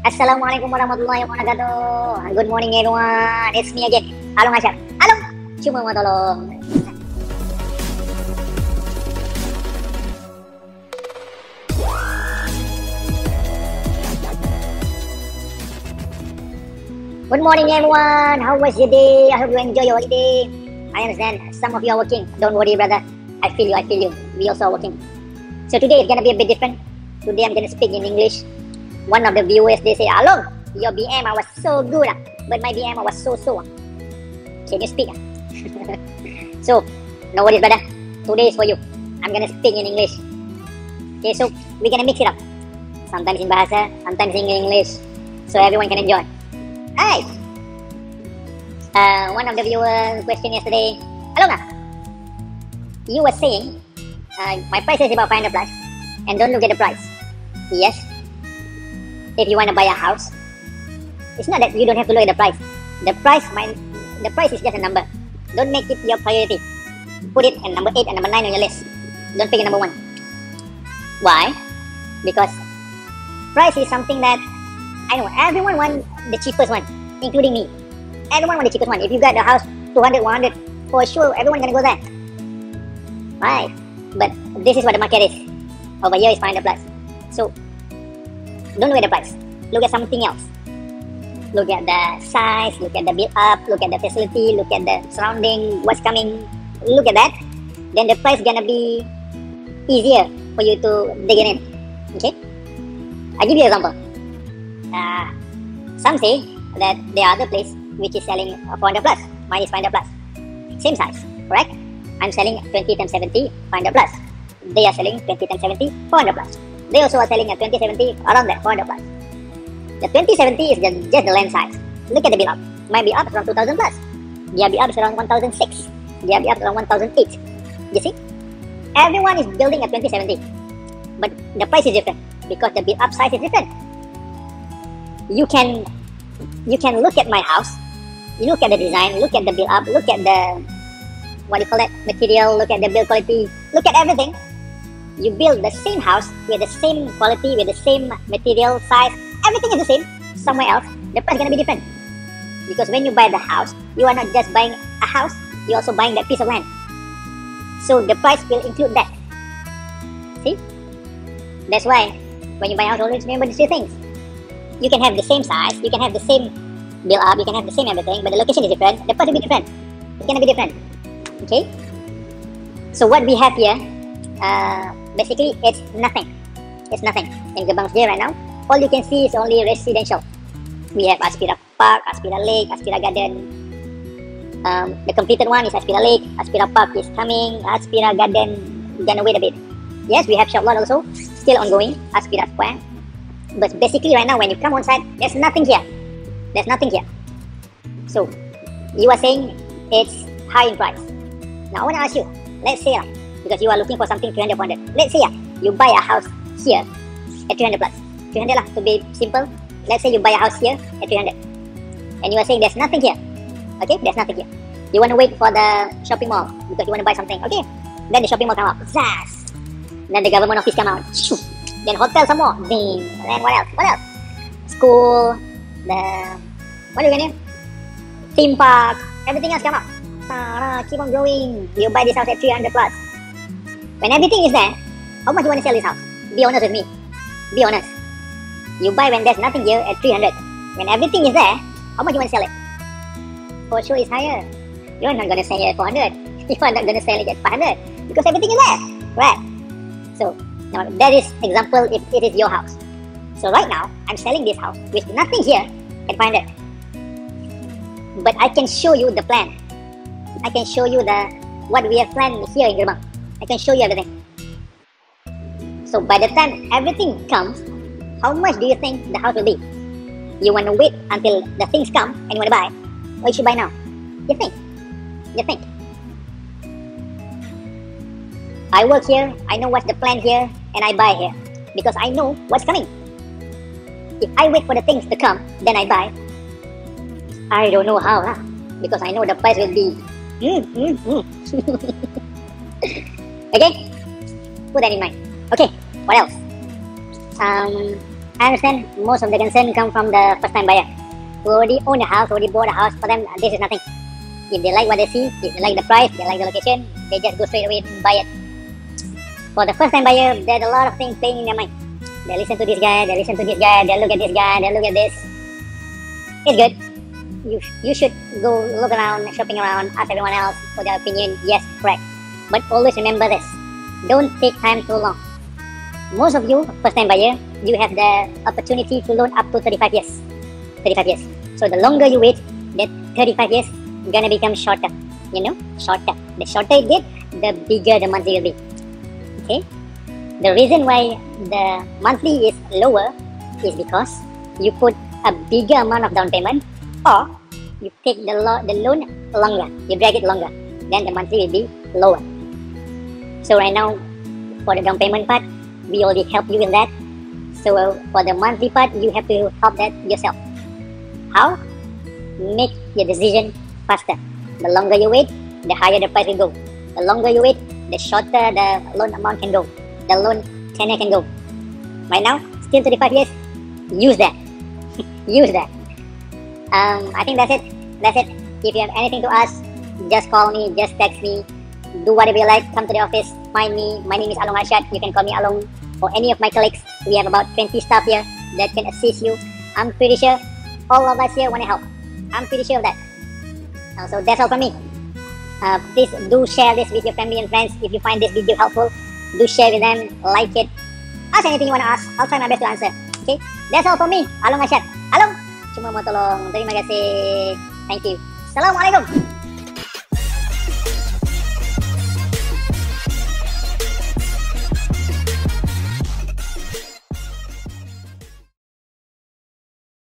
Assalamualaikum warahmatullahi wabarakatuh. Good morning everyone. It's me again, Along Arshad. Along, cuma mau tolong. Good morning everyone. How was your day? I hope you enjoy your holiday. I understand some of you are working. Don't worry, brother. I feel you. We also are working. So today it's gonna be a bit different. Today I'm gonna speak in English. One of the viewers, they say, Along, your BM was so good, but my BM was so. Can you speak? So, no worries, brother. Today is for you. I'm gonna speak in English. Okay, so we're gonna mix it up. Sometimes in Bahasa, sometimes in English, so everyone can enjoy. Hi. One of the viewers questioned yesterday, Along, you were saying my price is about 500 plus, and don't look at the price. Yes. If you want to buy a house, it's not that you don't have to look at the price. The price is just a number. Don't make it your priority. Put it at number 8 and number 9 on your list. Don't pick a number 1. Why? Because price is something that I know everyone wants the cheapest one, including me. Everyone wants the cheapest one. If you got the house 200, 100, for sure everyone gonna go there. Right? But this is what the market is. Over here is 500 plus. So don't look at the price. Look at something else. Look at the size, look at the build up, look at the facility, look at the surrounding, what's coming. Look at that. Then the price gonna be easier for you to dig in. Okay? I'll give you an example. Some say that there are other place which is selling 400 plus. Mine is 500 plus. Same size, correct? I'm selling 20 times 70, 500 plus. They are selling 20 times 70, 400 plus. They also are selling at 2070 around that 400 plus. The 2070 is just the land size. Look at the build up. My build up is around 2000 plus. Their build up is around 1006. Their build up is around 1008. You see? Everyone is building at 2070. But the price is different because the build up size is different. You can look at my house, you look at the design, look at the build up, look at the material, look at the build quality, look at everything. You build the same house with the same quality, with the same material, size, everything is the same. Somewhere else, the price is going to be different. Because when you buy the house, you are not just buying a house, you're also buying that piece of land. So the price will include that. See? That's why when you buy a house, always remember these 3 things. You can have the same size, you can have the same build up, you can have the same everything, but the location is different, the price will be different. It's going to be different. Okay? So what we have here, basically, it's nothing. It's nothing. In Gebang here right now, all you can see is only residential. We have Aspira Park, Aspira Lake, Aspira Garden. The completed one is Aspira Lake. Aspira Park is coming. Aspira Garden, gonna wait a bit. Yes, we have Shop Lot also, still ongoing. Aspira Square. But basically right now, when you come on site, there's nothing here. There's nothing here. So, you are saying it's high in price. Now I want to ask you, let's say because you are looking for something 300, 400. Let's say you buy a house here at 300 plus. 300 lah, to be simple. Let's say you buy a house here at 300. And you are saying there's nothing here. Okay, there's nothing here. You want to wait for the shopping mall because you want to buy something. Okay, then the shopping mall come out. Zaz! Then the government office come out. Shoo! Then hotel some more. Ding! Then what else? What else? School, what do you name? Theme park, everything else come out. Keep on growing. You buy this house at 300 plus. When everything is there, how much you want to sell this house? Be honest with me. Be honest. You buy when there's nothing here at 300. When everything is there, how much you want to sell it? For sure it's higher. You're not going to sell it at 400. You are not going to sell it at 500 because everything is there. Right? So, now that is example if it is your house. So right now, I'm selling this house with nothing here at 500. But I can show you the plan. I can show you what we have planned here in Gebang. I can show you everything. So by the time everything comes, how much do you think the house will be? You want to wait until the things come and you want to buy, or you should buy now? You think? I work here, I know what's the plan here, and I buy here because I know what's coming. If I wait for the things to come, then I buy. I don't know how, because I know the price will be. Okay, put that in mind. Okay, what else? I understand most of the concern come from the first-time buyer who already own a house, already bought a house. For them, this is nothing. If they like what they see, if they like the price, they like the location, they just go straight away and buy it. For the first-time buyer, there's a lot of things playing in their mind. They listen to this guy, they listen to this guy, they look at this guy, they look at this. It's good. You should go look around, shopping around, ask everyone else for their opinion. Yes, correct. But always remember this. Don't take time too long. Most of you, first-time buyer, you have the opportunity to loan up to 35 years. 35 years. So the longer you wait, that 35 years gonna become shorter. You know, shorter. The shorter it gets, the bigger the monthly will be. Okay? The reason why the monthly is lower is because you put a bigger amount of down payment, or you take the loan longer, you drag it longer, then the monthly will be lower. So right now, for the down payment part, we already help you in that. So for the monthly part, you have to help that yourself. How? Make your decision faster. The longer you wait, the higher the price will go. The longer you wait, the shorter the loan amount can go. The loan tenure can go. Right now, still 35 years, use that. Use that. I think that's it. That's it. If you have anything to ask, just call me, just text me. Do whatever you like. Come to the office, find me. My name is Along Arshad. You can call me Along or any of my colleagues. We have about 20 staff here that can assist you. I'm pretty sure all of us here want to help. I'm pretty sure of that. So that's all from me. Please do share this with your family and friends. If you find this video helpful, do share with them, like it. Ask anything you want to ask. I'll try my best to answer. Okay? That's all from me, Along Arshad. Along, cuma mau tolong. Terima kasih. Thank you. Assalamualaikum.